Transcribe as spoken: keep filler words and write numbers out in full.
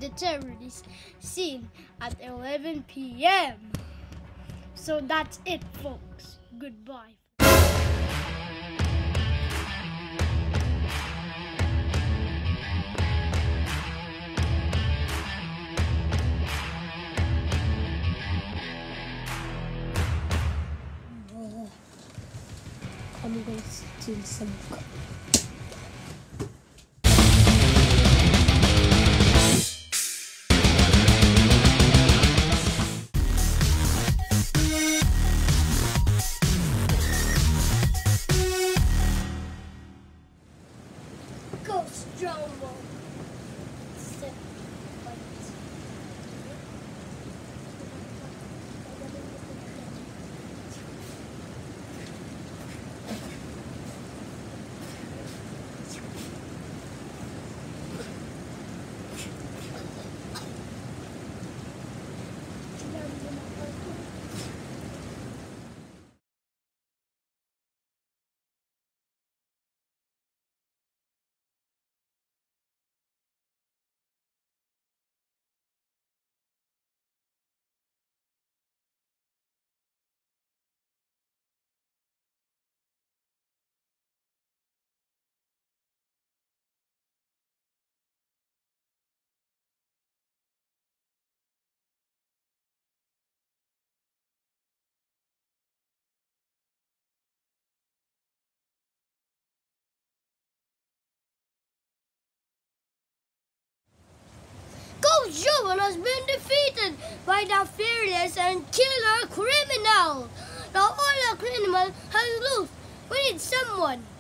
the terrorist scene at eleven p m So that's it, folks. Goodbye. I'm going to steal some cup. Go Stromo. Step right. Coach Joel has been defeated by the fearless and killer criminal. The other criminal has lost. We need someone.